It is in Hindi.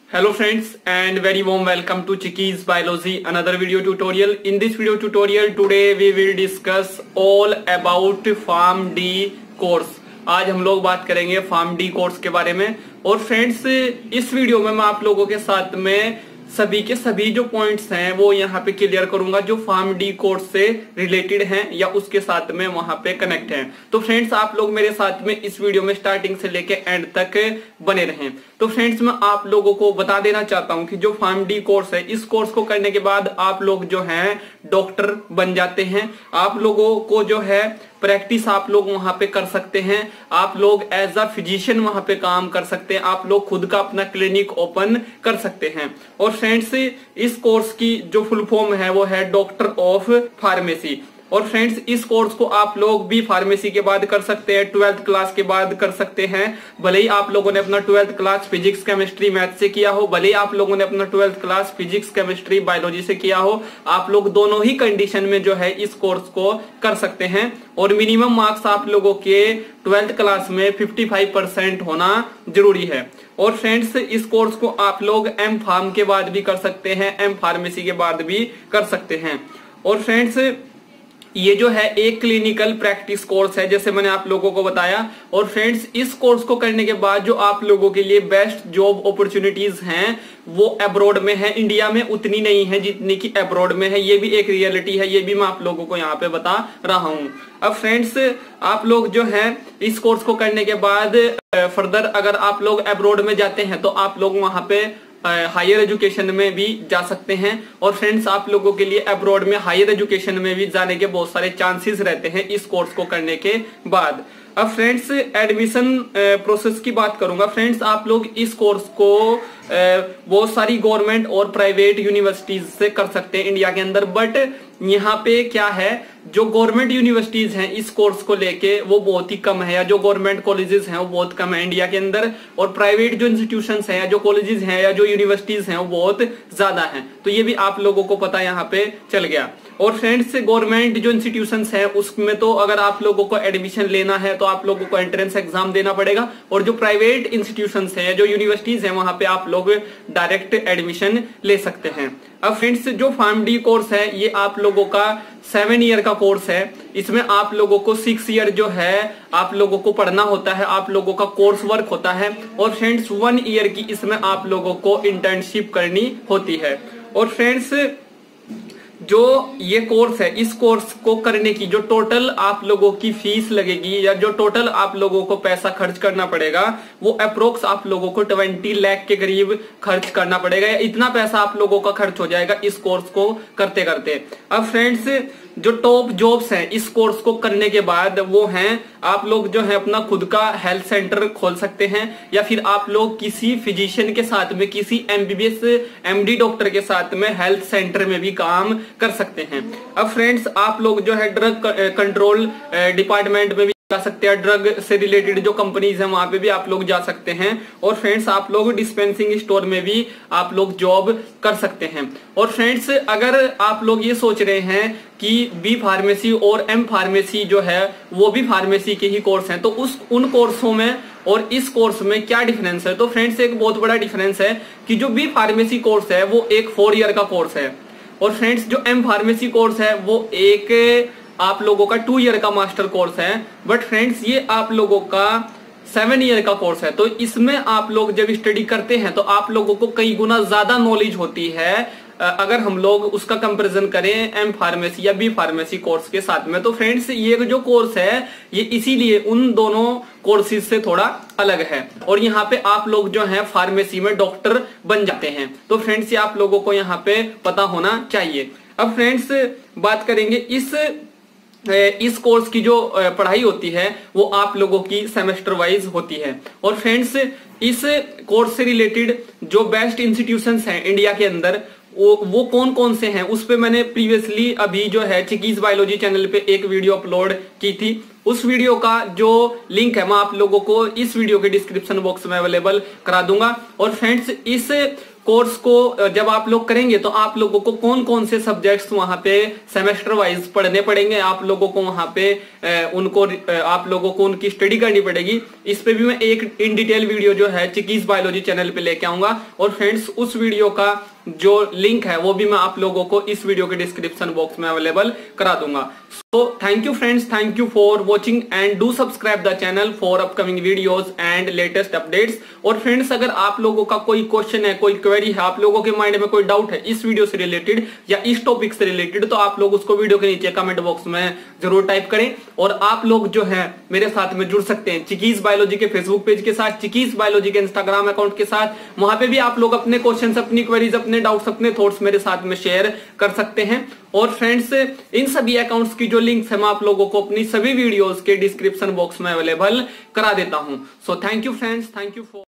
Hello friends and very warm welcome to Chicky's Biology, another video tutorial. In this video tutorial today we will discuss all about Pharm D course. आज हम लोग बात करेंगे Pharm D कोर्स के बारे में। और फ्रेंड्स इस वीडियो में मैं आप लोगों के साथ में सभी के सभी जो पॉइंट्स हैं वो यहाँ पे क्लियर करूंगा जो Pharm D कोर्स से रिलेटेड हैं या उसके साथ में वहां पे कनेक्ट हैं। तो फ्रेंड्स आप लोग मेरे साथ में इस वीडियो में स्टार्टिंग से लेके एंड तक बने रहें। तो फ्रेंड्स मैं आप लोगों को बता देना चाहता हूं कि जो Pharm D कोर्स है, इस कोर्स को करने के बाद आप लोग जो हैं डॉक्टर बन जाते हैं। आप लोगों को जो है प्रैक्टिस आप लोग वहां पे कर सकते हैं, आप लोग एज अ फिजिशियन वहां पे काम कर सकते हैं, आप लोग खुद का अपना क्लिनिक ओपन कर सकते हैं। और फ्रेंड्स इस कोर्स की जो फुल फॉर्म है वो है डॉक्टर ऑफ फार्मेसी। और फ्रेंड्स इस कोर्स को आप लोग भी फार्मेसी के बाद कर सकते हैं, 12th क्लास के बाद कर सकते हैं। भले ही आप लोगों ने अपना 12th class physics chemistry math से किया हो, भले ही आप लोगों ने अपना 12th class physics chemistry biology से किया हो, आप लोग दोनों ही कंडीशन में जो है इस कोर्स को कर सकते हैं। और मिनिमम मार्क्स आप लोगों के 12th क्लास में 55% होना जरूरी है। और फ्रेंड्स इस कोर्स को आप लोग एम फार्म के बाद भी कर सकते हैं, एम फार्मेसी के बाद भी कर सकते हैं। और फ्रेंड्स ये जो है एक क्लिनिकल प्रैक्टिस कोर्स है जैसे मैंने आप लोगों को बताया। और फ्रेंड्स इस कोर्स को करने के बाद जो आप लोगों के लिए बेस्ट जॉब अपॉर्चुनिटीज हैं वो अब्रॉड में है, इंडिया में उतनी नहीं है जितनी कि अब्रॉड में है। ये भी एक रियलिटी है, ये भी मैं आप लोगों को यहाँ पे बता रहा हूं। अब फ्रेंड्स आप लोग जो है इस कोर्स को करने के बाद फर्दर अगर आप लोग अब्रॉड में जाते हैं तो आप लोग वहां पे हायर एजुकेशन में भी जा सकते हैं। और फ्रेंड्स आप लोगों के लिए अब्रॉड में हायर एजुकेशन में भी जाने के बहुत सारे चांसेस रहते हैं इस कोर्स को करने के बाद। अब फ्रेंड्स एडमिशन प्रोसेस की बात करूंगा। फ्रेंड्स आप लोग इस कोर्स को बहुत सारी गवर्नमेंट और प्राइवेट यूनिवर्सिटीज से कर सकते हैं इंडिया के अंदर। बट यहाँ पे क्या है, जो गवर्नमेंट यूनिवर्सिटीज हैं इस कोर्स को लेके वो बहुत ही कम है, या जो गवर्नमेंट कॉलेजेस हैं वो बहुत कम है इंडिया के अंदर। और प्राइवेट जो इंस्टीट्यूशंस हैं या जो कॉलेजेस हैं या जो यूनिवर्सिटीज हैं वो बहुत ज्यादा हैं। तो ये भी आप लोगों को पता यहाँ पे चल गया। और फ्रेंड्स गवर्नमेंट जो इंस्टीट्यूशंस हैं उसमें तो अगर आप लोगों को एडमिशन लेना है तो आप लोगों को एंट्रेंस एग्जाम देना पड़ेगा। और जो प्राइवेट इंस्टीट्यूशंस हैं, जो यूनिवर्सिटीज हैं, वहां पे आप लोग डायरेक्ट एडमिशन ले सकते हैं। अब फ्रेंड्स जो Pharm D कोर्स है ये आप लोगों का 7 ईयर का कोर्स है। इसमें आप लोगों को 6 ईयर जो है आप लोगों को पढ़ना होता है, आप लोगों का कोर्स वर्क होता है। और फ्रेंड्स 1 ईयर की इसमें आप लोगों को इंटर्नशिप करनी होती है। और फ्रेंड्स जो ये कोर्स है, इस कोर्स को करने की जो टोटल आप लोगों की फीस लगेगी या जो टोटल आप लोगों को पैसा खर्च करना पड़ेगा वो अप्रोक्स आप लोगों को 20 लाख के करीब खर्च करना पड़ेगा, या इतना पैसा आप लोगों का खर्च हो जाएगा इस कोर्स को करते करते। अब फ्रेंड्स जो टॉप जॉब्स हैं इस कोर्स को करने के बाद वो हैं, आप लोग जो है अपना खुद का हेल्थ सेंटर खोल सकते हैं, या फिर आप लोग किसी फिजिशियन के साथ में, किसी MBBS MD डॉक्टर के साथ में हेल्थ सेंटर में भी काम कर सकते हैं। अब फ्रेंड्स आप लोग जो है ड्रग कंट्रोल डिपार्टमेंट में भी जा सकते हैं, ड्रग से रिलेटेड जो कंपनीज हैं वहां पे भी आप लोग जा सकते हैं। और फ्रेंड्स आप लोग डिस्पेंसिंग स्टोर में भी आप लोग जॉब कर सकते हैं। और फ्रेंड्स अगर आप लोग ये सोच रहे हैं कि बी फार्मेसी और एम फार्मेसी जो है वो भी फार्मेसी के ही कोर्स हैं, तो उन कोर्सों में और इस कोर्स में क्या डिफरेंस है, तो फ्रेंड्स एक बहुत बड़ा डिफरेंस है कि जो बी फार्मेसी कोर्स है वो एक 4 ईयर का कोर्स है। और फ्रेंड्स जो एम फार्मेसी कोर्स है वो एक आप लोगों का 2 ईयर का मास्टर कोर्स है। बट फ्रेंड्स ये आप लोगों का 7 ईयर का कोर्स है। तो इसमें आप लोग जब स्टडी करते हैं तो आप लोगों को कई गुना ज्यादा नॉलेज होती है अगर हम लोग उसका कंपैरिजन करें एम फार्मेसी या बी फार्मेसी कोर्स के साथ में। तो फ्रेंड्स ये जो कोर्स है ये इसीलिए उन दोनों कोर्सेज से थोड़ा अलग है। और यहाँ पे आप लोग जो है फार्मेसी में डॉक्टर बन जाते हैं। तो फ्रेंड्स ये आप लोगों को यहाँ पे पता होना चाहिए। अब फ्रेंड्स बात करेंगे इस कोर्स की जो पढ़ाई होती है वो आप लोगों की सेमेस्टर वाइज होती है। और फ्रेंड्स इस कोर्स से रिलेटेड जो बेस्ट इंस्टीट्यूशंस हैं इंडिया के अंदर वो कौन कौन से हैं उस पे मैंने प्रीवियसली अभी जो है चिकीज बायोलॉजी चैनल पे एक वीडियो अपलोड की थी। उस वीडियो का जो लिंक है मैं आप लोगों को इस वीडियो के डिस्क्रिप्शन बॉक्स में अवेलेबल करा दूंगा। और फ्रेंड्स, इस कोर्स को जब आप लोग करेंगे तो आप लोगों को कौन कौन से सब्जेक्ट्स वहां पे सेमेस्टर वाइज पढ़ने पड़ेंगे, आप लोगों को वहां पे आप लोगों को उनकी स्टडी करनी पड़ेगी, इस पे भी मैं एक इन डिटेल वीडियो जो है चिकीज बायोलॉजी चैनल पे लेके आऊंगा। और फ्रेंड्स, उस वीडियो का जो लिंक है वो भी मैं आप लोगों को इस वीडियो के डिस्क्रिप्शन बॉक्स में अवेलेबल करा दूंगा। So thank you friends, thank you for watching and do subscribe the channel for upcoming videos and latest updates. और फ्रेंड्स, अगर आप लोगों का कोई क्वेश्चन है, कोई क्वेरी है, आप लोगों के माइंड में कोई डाउट है इस वीडियो से रिलेटेड या इस टॉपिक से रिलेटेड, तो आप लोग उसको वीडियो के नीचे कमेंट बॉक्स में जरूर टाइप करें। और आप लोग जो है मेरे साथ में जुड़ सकते हैं चिकीज बायोलॉजी के फेसबुक पेज के साथ, चिकीज बायोलॉजी के इंस्टाग्राम अकाउंट के साथ। वहां पे भी आप लोग अपने क्वेश्चंस, अपनी क्वेरीज, अपने डाउट्स, अपने थॉट्स मेरे साथ में शेयर कर सकते हैं। और फ्रेंड्स, इन सभी अकाउंट्स की जो लिंक्स है मैं आप लोगों को अपनी सभी वीडियोस के डिस्क्रिप्शन बॉक्स में अवेलेबल करा देता हूं। So thank you friends, thank you for